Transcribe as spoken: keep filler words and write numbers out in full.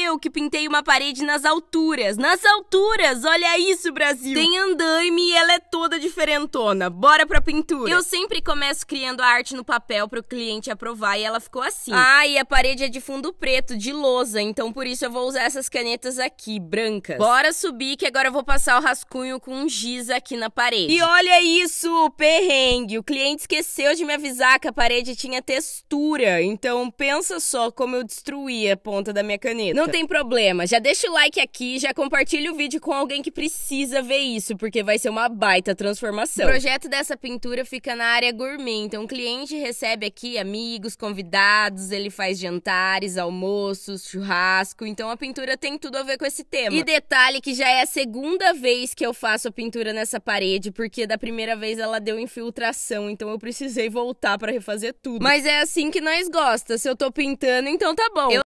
eu que pintei uma parede nas alturas. Nas alturas! Olha isso, Brasil! Tem andaime e ela é toda diferentona. Bora pra pintura. Eu sempre começo criando a arte no papel pro cliente aprovar e ela ficou assim. Ah, e a parede é de fundo preto, de lousa, então por isso eu vou usar essas canetas aqui, brancas. Bora subir que agora eu vou passar o rascunho com um giz aqui na parede. E olha isso, perrengue! O cliente esqueceu de me avisar que a parede tinha textura, então pensa só como eu destruí a ponta da minha caneta. Não tem problema, já deixa o like aqui, já compartilha o vídeo com alguém que precisa ver isso, porque vai ser uma baita transformação. O projeto dessa pintura fica na área gourmet, então o cliente recebe aqui amigos, convidados, ele faz jantares, almoços, churrasco, então a pintura tem tudo a ver com esse tema. E detalhe que já é a segunda vez que eu faço a pintura nessa parede, porque da primeira vez ela deu infiltração, então eu precisei voltar pra refazer tudo. Mas é assim que nós gosta, se eu tô pintando, então tá bom. Eu